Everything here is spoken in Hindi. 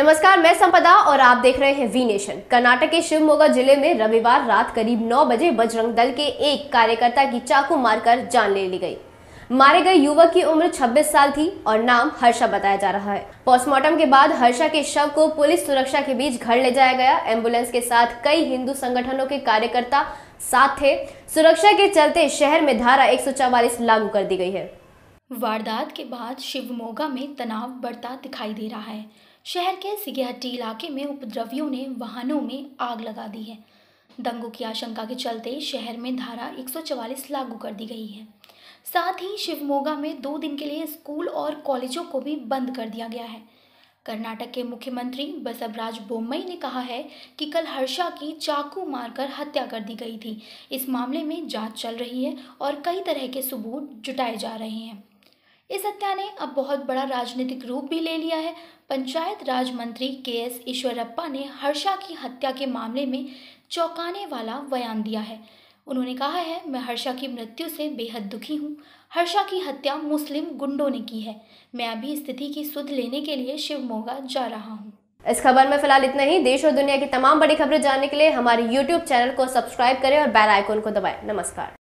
नमस्कार, मैं संपदा और आप देख रहे हैं वी नेशन। कर्नाटक के शिवमोगा जिले में रविवार रात करीब 9 बजे बजरंग दल के एक कार्यकर्ता की चाकू मारकर जान ले ली गई। मारे गए युवक की उम्र 26 साल थी और नाम हर्षा बताया जा रहा है। पोस्टमार्टम के बाद हर्षा के शव को पुलिस सुरक्षा के बीच घर ले जाया गया। एम्बुलेंस के साथ कई हिंदू संगठनों के कार्यकर्ता साथ थे। सुरक्षा के चलते शहर में धारा 144 लागू कर दी गई है। वारदात के बाद शिवमोगा में तनाव बढ़ता दिखाई दे रहा है। शहर के सिगेहट्टी इलाके में उपद्रवियों ने वाहनों में आग लगा दी है। दंगों की आशंका के चलते शहर में धारा 144 लागू कर दी गई है। साथ ही शिवमोगा में 2 दिन के लिए स्कूल और कॉलेजों को भी बंद कर दिया गया है। कर्नाटक के मुख्यमंत्री बसवराज बोम्मई ने कहा है कि कल हर्षा की चाकू मारकर हत्या कर दी गई थी। इस मामले में जांच चल रही है और कई तरह के सबूत जुटाए जा रहे हैं। इस हत्या ने अब बहुत बड़ा राजनीतिक रूप भी ले लिया है। पंचायत राज मंत्री के.एस. ईश्वरप्पा ने हर्षा की हत्या के मामले में चौंकाने वाला बयान दिया है। उन्होंने कहा है, मैं हर्षा की मृत्यु से बेहद दुखी हूँ। हर्षा की हत्या मुस्लिम गुंडों ने की है। मैं अभी स्थिति की सुध लेने के लिए शिवमोगा जा रहा हूँ। इस खबर में फिलहाल इतना ही। देश और दुनिया की तमाम बड़ी खबरें जानने के लिए हमारे YouTube चैनल को सब्सक्राइब करें और बेल आइकन को दबाएं। नमस्कार।